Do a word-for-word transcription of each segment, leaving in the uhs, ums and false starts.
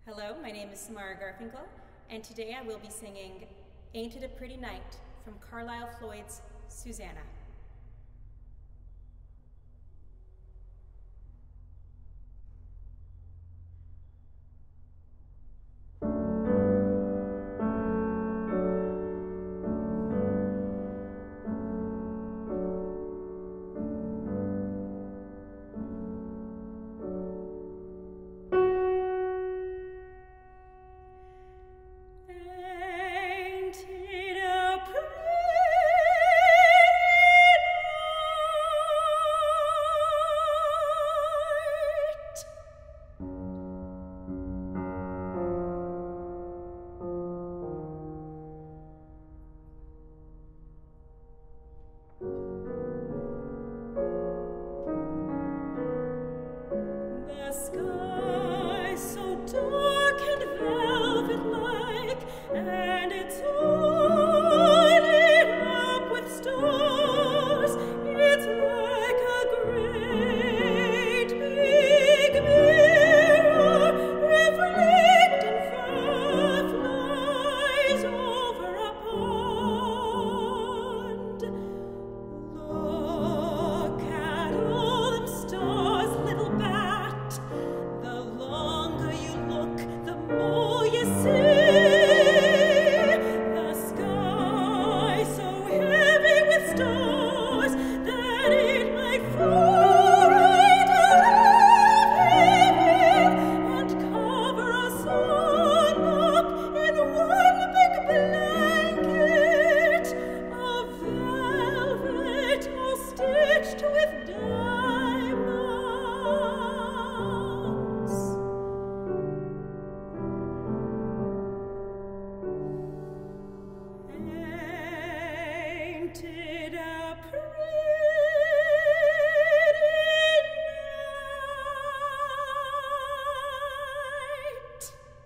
Hello, my name is Samara Garfinkel, and today I will be singing Ain't It a Pretty Night from Carlisle Floyd's Susanna. The sky so dark and velvet-like, and it's all lit up with stars. It's like a great big mirror reflecting fireflies over a pond. Look at all them stars, little bat. The longer you look, the more you see. The sky so heavy with stars that it might fall right out of heaven and cover us all up in one big blanket of velvet all stitched with diamonds. Ain't it a pretty night?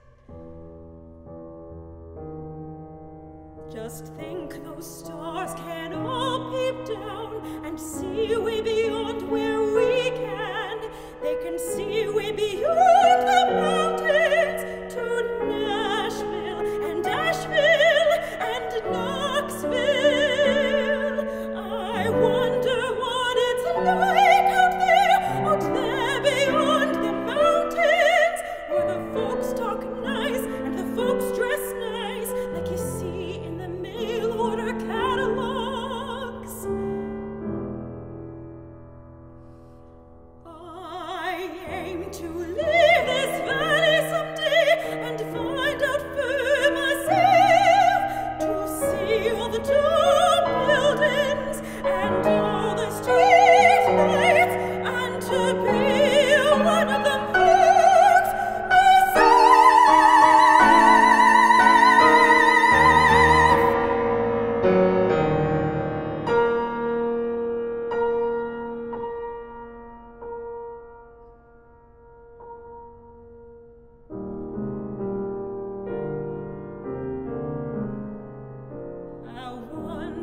Just think those stars can all peep down and see way beyond where we can. They can see way beyond the mountains to Nashville and Asheville and Knoxville. I wonder what it's like out there, out there beyond the mountains, where the folks talk nice and the folks dress nice, like you see in the mail order catalogs. I aim to leave this valley someday and find out for myself, to see all the tall buildings and all the street lights, and to be one of them folks I wonder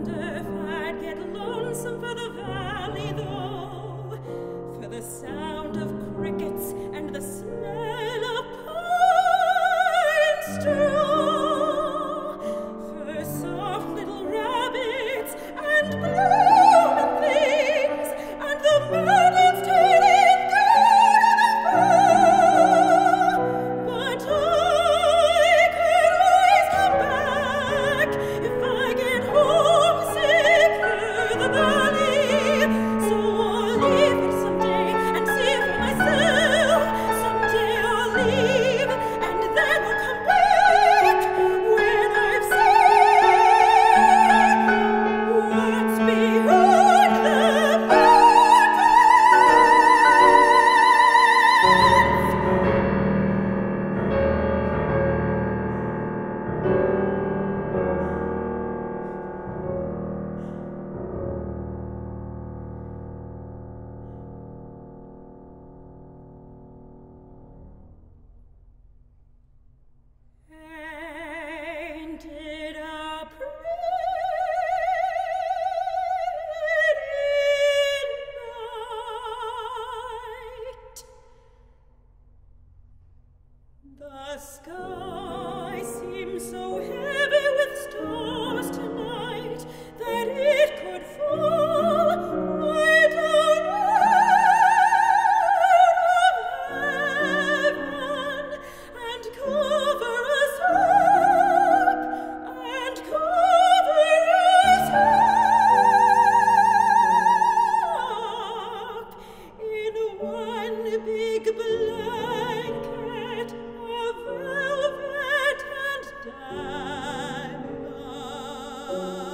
sky.